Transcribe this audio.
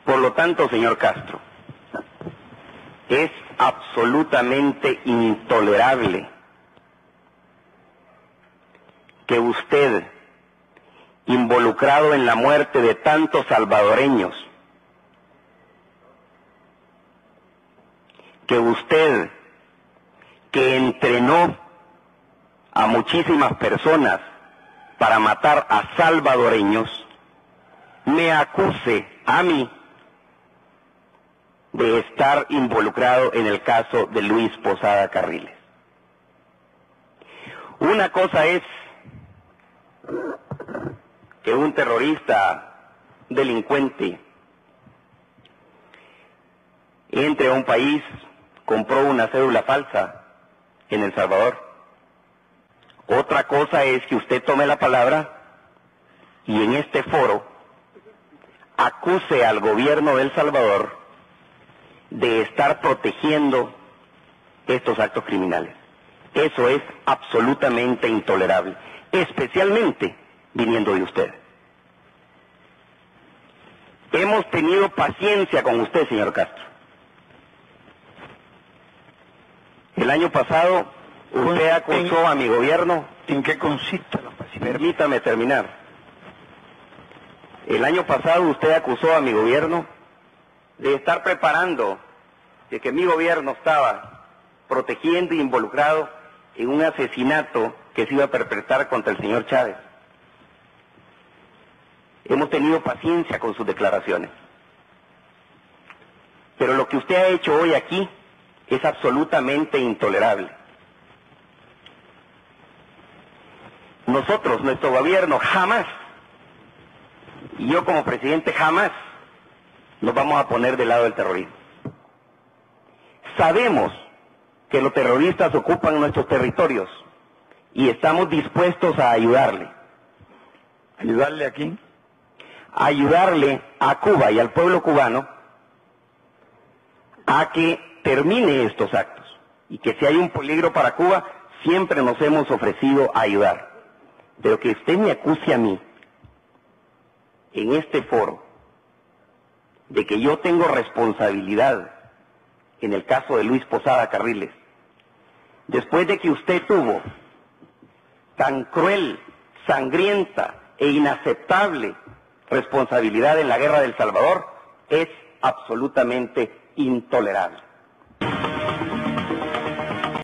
Por lo tanto, señor Castro, es absolutamente intolerable que usted, involucrado en la muerte de tantos salvadoreños, que usted, que entrenó a muchísimas personas para matar a salvadoreños, me acuse a mí de estar involucrado en el caso de Luis Posada Carriles. Una cosa es que un terrorista delincuente entre a un país, compró una cédula falsa en El Salvador. Otra cosa es que usted tome la palabra y en este foro acuse al gobierno de El Salvador de estar protegiendo estos actos criminales. Eso es absolutamente intolerable, especialmente viniendo de usted. Hemos tenido paciencia con usted, señor Castro. El año pasado usted acusó a mi gobierno. ¿En qué consiste la paciencia? Permítame terminar. El año pasado usted acusó a mi gobierno de estar preparando, de que mi gobierno estaba protegiendo e involucrado en un asesinato que se iba a perpetrar contra el señor Chávez. Hemos tenido paciencia con sus declaraciones. Pero lo que usted ha hecho hoy aquí es absolutamente intolerable. Nosotros, nuestro gobierno, jamás, y yo como presidente jamás, nos vamos a poner del lado del terrorismo. Sabemos que los terroristas ocupan nuestros territorios y estamos dispuestos a ayudarle. ¿Ayudarle a quién? A ayudarle a Cuba y al pueblo cubano a que termine estos actos y que si hay un peligro para Cuba, siempre nos hemos ofrecido a ayudar. Pero que usted me acuse a mí en este foro de que yo tengo responsabilidad en el caso de Luis Posada Carriles, después de que usted tuvo tan cruel, sangrienta e inaceptable responsabilidad en la guerra del Salvador, es absolutamente intolerable.